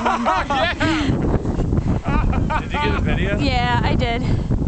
Yeah! Did you get a video? Yeah, I did.